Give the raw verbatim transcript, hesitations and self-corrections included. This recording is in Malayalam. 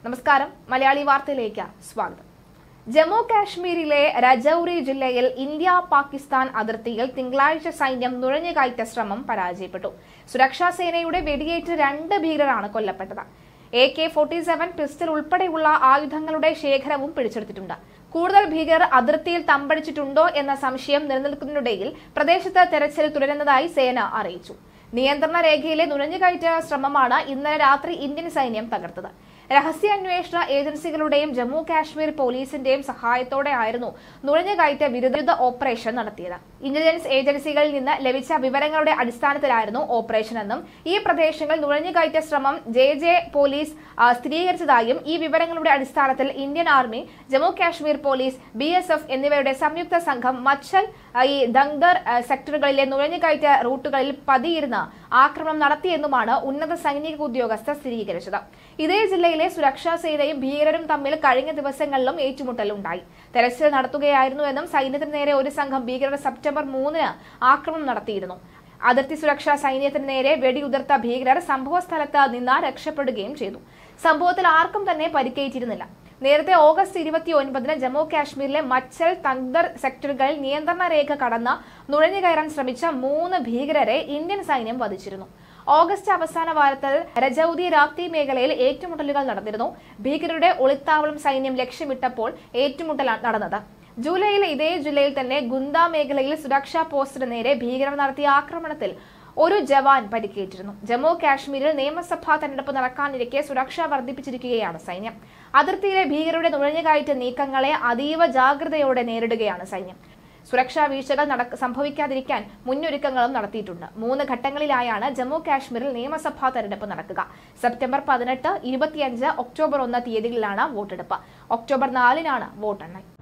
നമസ്കാരം, മലയാളി വാർത്തയിലേക്ക് സ്വാഗതം. ജമ്മു കാശ്മീരിലെ രജൌരി ജില്ലയിൽ ഇന്ത്യ പാകിസ്ഥാൻ അതിർത്തിയിൽ തിങ്കളാഴ്ച സൈന്യം നുഴഞ്ഞുകയറ്റ ശ്രമം പരാജയപ്പെട്ടു. സുരക്ഷാ സേനയുടെ വെടിയേറ്റ് രണ്ട് ഭീകരരാണ് കൊല്ലപ്പെട്ടത്. A K forty seven pistol ഉൾപ്പെടെയുള്ള ആയുധങ്ങളുടെ ശേഖരവും പിടിച്ചെടുത്തിട്ടുണ്ട്. കൂടുതൽ ഭീകരർ അതിർത്തിയിൽ തമ്പടിച്ചിട്ടുണ്ടോ എന്ന സംശയം നിലനിൽക്കുന്നതിനിടയിൽ പ്രദേശത്ത് തെരച്ചിൽ തുടരുന്നതായി സേന അറിയിച്ചു. നിയന്ത്രണ രേഖയിലെ നുഴഞ്ഞുകയറ്റ ശ്രമമാണ് ഇന്നലെ രാത്രി ഇന്ത്യൻ സൈന്യം തകർത്തത്. രഹസ്യാന്വേഷണ ഏജൻസികളുടെയും ജമ്മു കാശ്മീർ പോലീസിന്റെയും സഹായത്തോടെയായിരുന്നു നുഴഞ്ഞുകയറ്റ വിരുദ്ധ ഓപ്പറേഷൻ നടത്തിയത്. ഇന്റലിജൻസ് ഏജൻസികളിൽ നിന്ന് ലഭിച്ച വിവരങ്ങളുടെ അടിസ്ഥാനത്തിലായിരുന്നു ഓപ്പറേഷൻ എന്നും ഈ പ്രദേശങ്ങളിൽ നുഴഞ്ഞുകയറ്റ ശ്രമം ജെ ജെ പോലീസ് സ്ഥിരീകരിച്ചതായും ഈ വിവരങ്ങളുടെ അടിസ്ഥാനത്തിൽ Indian army, Jammu Kashmir police, B S F എന്നിവയുടെ സംയുക്ത സംഘം മച്ചൽ ഈ ദംഗർ സെക്ടറുകളിലെ നുഴഞ്ഞുകയറ്റ റൂട്ടുകളിൽ പതിയിരുന്ന് ആക്രമണം നടത്തിയെന്നുമാണ് ഉന്നത സൈനിക ഉദ്യോഗസ്ഥർ സ്ഥിരീകരിച്ചത്. ഇതേ ജില്ലയിലെ സുരക്ഷാ സേനയും ഭീകരരും തമ്മിൽ കഴിഞ്ഞ ദിവസങ്ങളിലും ഏറ്റുമുട്ടലുണ്ടായി. തെരച്ചിൽ നടത്തുകയായിരുന്നുവെന്നും സൈന്യത്തിന് നേരെ ഒരു സംഘം ഭീകരർ സെപ്റ്റംബർ മൂന്നിന് ആക്രമണം നടത്തിയിരുന്നു. അതിർത്തി സുരക്ഷാ സൈന്യത്തിന് നേരെ വെടിയുതിർത്ത ഭീകരർ സംഭവ സ്ഥലത്ത് നിന്ന് രക്ഷപ്പെടുകയും ചെയ്തു. സംഭവത്തിൽ ആർക്കും തന്നെ പരിക്കേറ്റിരുന്നില്ല. നേരത്തെ ഓഗസ്റ്റ് ഇരുപത്തി ഒൻപതിന് ജമ്മു കാശ്മീരിലെ മച്ചൽ തങ്ദർ സെക്ടറുകളിൽ നിയന്ത്രണ രേഖ കടന്ന് നുഴഞ്ഞുകയറാൻ ശ്രമിച്ച മൂന്ന് ഭീകരരെ ഇന്ത്യൻ സൈന്യം വധിച്ചിരുന്നു. ഓഗസ്റ്റ് അവസാന വാരത്തിൽ രജൌരി രാപ്തി മേഖലയിൽ ഏറ്റുമുട്ടലുകൾ നടന്നിരുന്നു. ഭീകരരുടെ ഒളിത്താവളം സൈന്യം ലക്ഷ്യമിട്ടപ്പോൾ ഏറ്റുമുട്ടൽ നടന്നത്. ജൂലൈയിൽ ഇതേ ജില്ലയിൽ തന്നെ ഗുന്ദ മേഖലയിൽ സുരക്ഷാ പോസ്റ്റിന് നേരെ ഭീകരർ നടത്തിയ ആക്രമണത്തിൽ ഒരു ജവാൻ പരിക്കേറ്റിരുന്നു. ജമ്മു കാശ്മീരിൽ നിയമസഭാ തെരഞ്ഞെടുപ്പ് നടക്കാനിരിക്കെ സുരക്ഷ വർദ്ധിപ്പിച്ചിരിക്കുകയാണ് സൈന്യം. അതിർത്തിയിലെ ഭീകരരുടെ നുഴഞ്ഞുകയറ്റ നീക്കങ്ങളെ അതീവ ജാഗ്രതയോടെ നേരിടുകയാണ് സൈന്യം. സുരക്ഷാ വീഴ്ചകൾ സംഭവിക്കാതിരിക്കാൻ മുന്നൊരുക്കങ്ങളും നടത്തിയിട്ടുണ്ട്. മൂന്ന് ഘട്ടങ്ങളിലായാണ് ജമ്മു കാശ്മീരിൽ നിയമസഭാ തെരഞ്ഞെടുപ്പ് നടക്കുക. സെപ്റ്റംബർ പതിനെട്ട്, ഇരുപത്തിയഞ്ച്, ഒക്ടോബർ ഒന്ന് തീയതികളിലാണ് വോട്ടെടുപ്പ്. ഒക്ടോബർ നാലിനാണ് വോട്ടെണ്ണൽ.